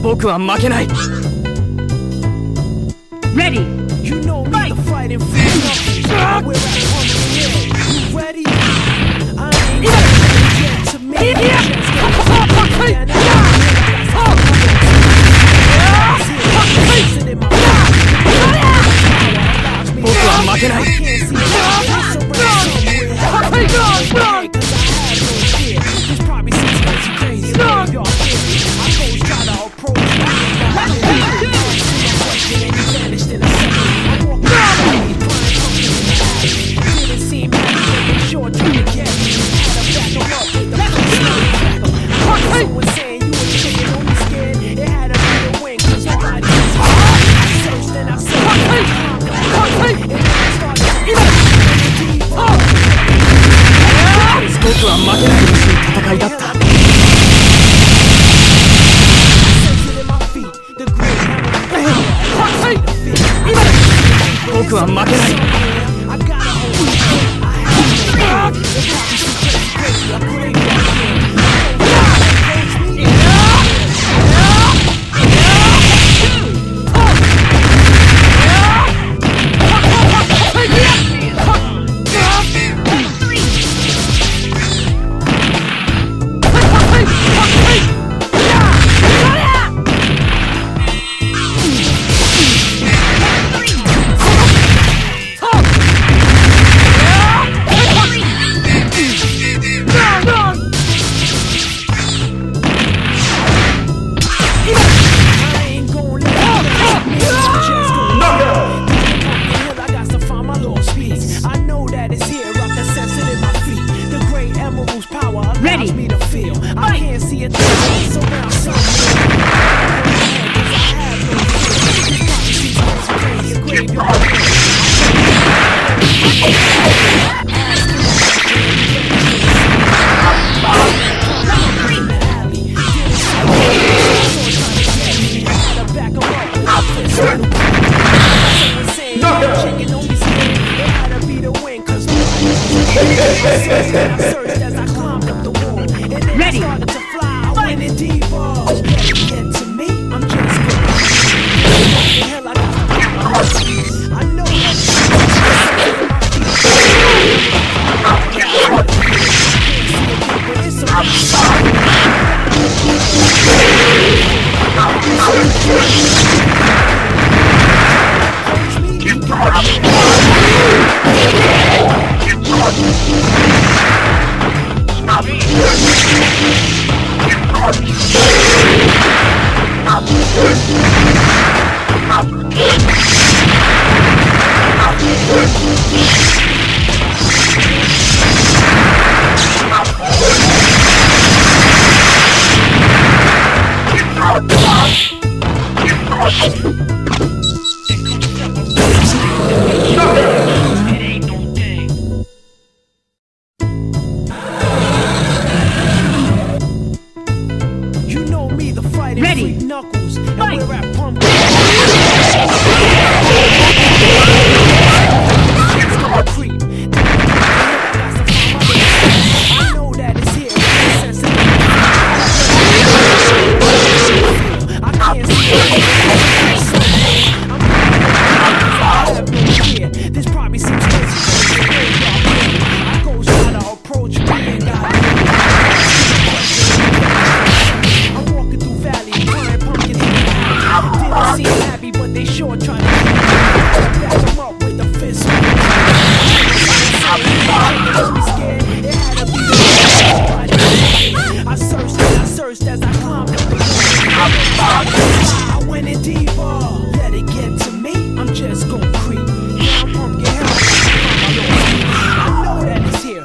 僕は負けない。 Ready. You know me, the fighting free knuckles. We're at home again. You ready? I ain't get to me. Just get僕は負けない。 僕は負けない戦いだった。僕は負けない。 Ready. I can't see it. Ready. Ready. Knuckles. Fight. And we're at Pumpkin. Creep. I know that it's here. I can't see it. This probably seems crazy. I go try to approach me and got didn't seem happy, but they sure trying to back them up with a fist. I searched as I climbed up the I went in deeper. Let it get to me. I'm just gon' creep. Now pumpkin hell. I know that it's here.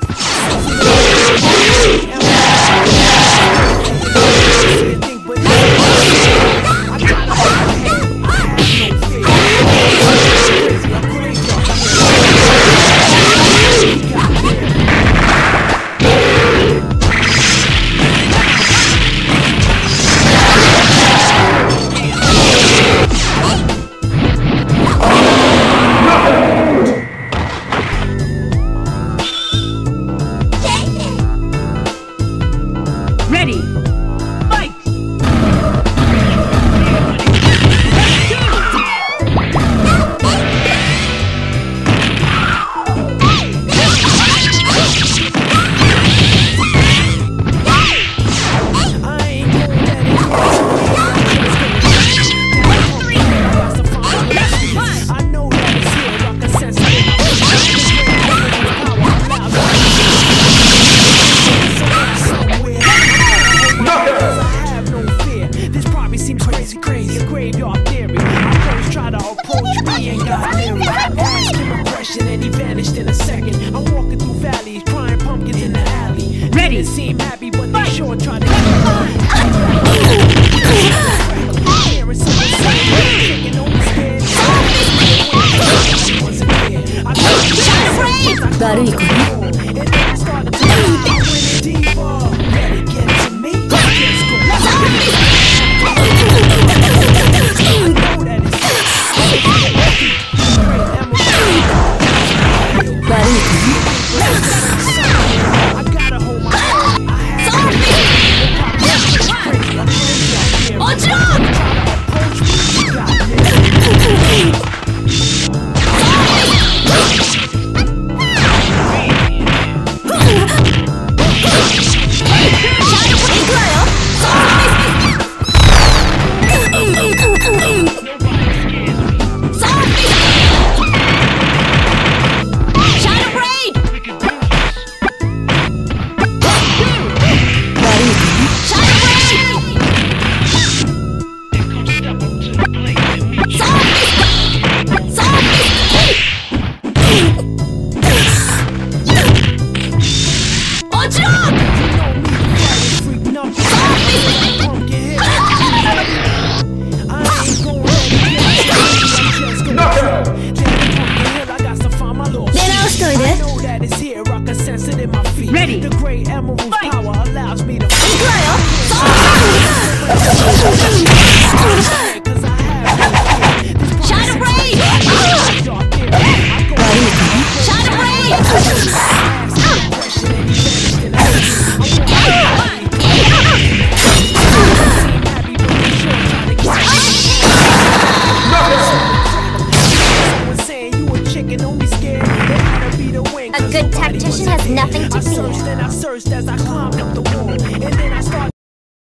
nothing to I fear. searched and I searched as I climbed up the wall. And then I started.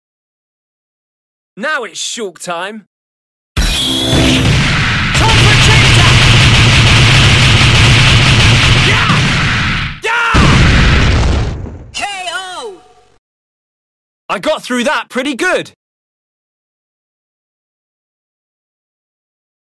Now it's Shulk time. I got through that pretty good.